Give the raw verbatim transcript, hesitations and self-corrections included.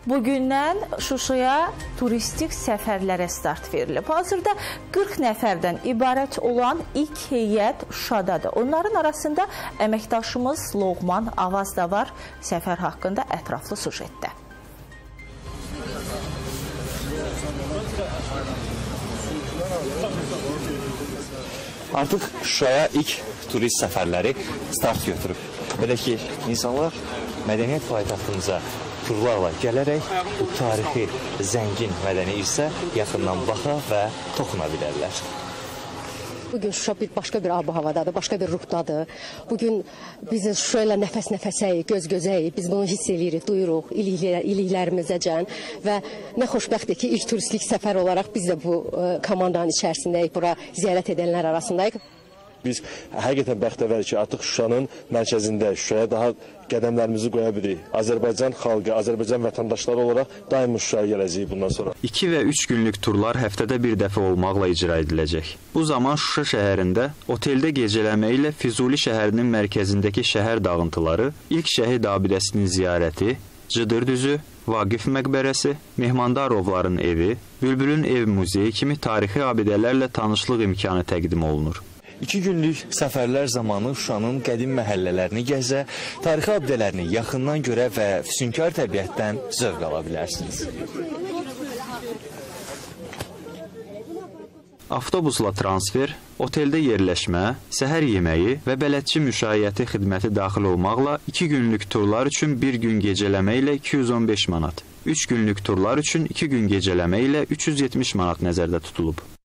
Bugündən Şuşaya turistik səfərlərə start verilib. Hazırda qırx nəfərdən ibarət olan ilk heyət Şuşadadır. Onların arasında əməkdaşımız Loğman Avaz da var. Səfər haqqında ətraflı sujetdə. Artıq Şuşaya ilk turist səfərləri start götürüb. Belə ki, insanlar mədəniyyət paytaxtımıza turlarla gələrək bu tarixi, zəngin mədəni irsə yaxından baxa və toxuna bilərlər. Bugün Şuşa bir başqa bir ab-ı havadadır, başqa bir ruhdadır. Bugün biz Şuşa ilə nəfəs-nəfəsəyik, göz-gözəyik, biz bunu hiss edirik, duyuruq iliklər, iliklərimizəcən və nə xoşbəxtdir ki, ilk turistlik səfər olaraq biz də bu komandanın içərisindəyik, bura ziyarət edənlər arasındayıq. Biz həqiqətən bəxtəvərik ki, artıq Şuşanın mərkəzində Şuşaya daha qədəmlərimizi qoya bilirik. Azərbaycan xalqı, Azərbaycan vətəndaşları olaraq daim Şuşaya gələcəyik bundan sonra. iki və üç günlük turlar həftədə bir dəfə olmaqla icra ediləcək. Bu zaman Şuşa şəhərində oteldə gecələmə ilə Füzuli şəhərinin mərkəzindəki şəhər dağıntıları, ilk şəhid abidəsinin ziyarəti, Cıdır düzü, Vaqif məqbərəsi, Mehmandarovların evi, Bülbülün ev muzeyi kimi tarixi abidələrlə tanışlıq imkanı təqdim olunur. İki günlük səfərlər zamanı Şuşanın qədim məhəllələrini gəzə, tarixi abidələrini yaxından görə və füsunkar təbiətdən zövq ala bilərsiniz. Avtobusla transfer, oteldə yerləşmə, səhər yeməyi və bələdçi müşayiəti xidməti daxil olmaqla iki günlük turlar üçün bir gün gecələmə ilə iki yüz on beş manat, üç günlük turlar üçün iki gün gecələmə ilə üç yüz yetmiş manat nəzərdə tutulub.